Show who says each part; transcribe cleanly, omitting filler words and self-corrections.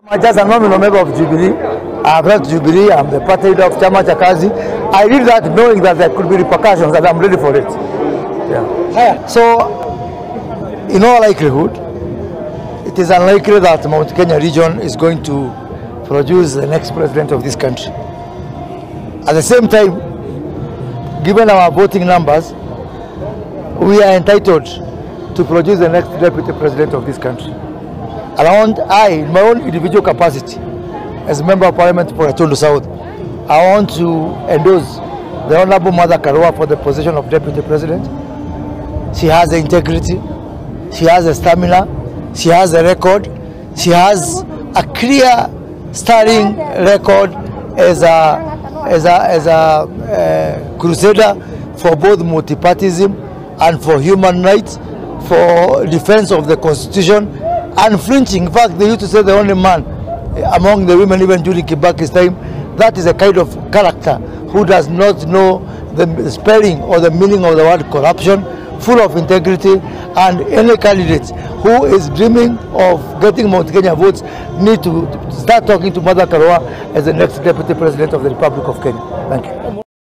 Speaker 1: I'm just a nominal member of Jubilee. I'm not Jubilee, I'm the party leader of Chama cha Kazi. I did that knowing that there could be repercussions, and I'm ready for it. Yeah. So, in all likelihood, it is unlikely that Mount Kenya region is going to produce the next president of this country. At the same time, given our voting numbers, we are entitled to produce the next deputy president of this country. In my own individual capacity, as a member of parliament for Gatundu South, I want to endorse the Honorable Martha Karua for the position of deputy president. She has the integrity, she has the stamina, she has a record, she has a clear starting record as a crusader for both multipartyism and for human rights, for defense of the constitution, unflinching. In fact, they used to say the only man among the women, even during Kibaki's time, that is a kind of character who does not know the spelling or the meaning of the word corruption, full of integrity, and any candidate who is dreaming of getting Mount Kenya votes need to start talking to Martha Karua as the next deputy president of the Republic of Kenya. Thank you.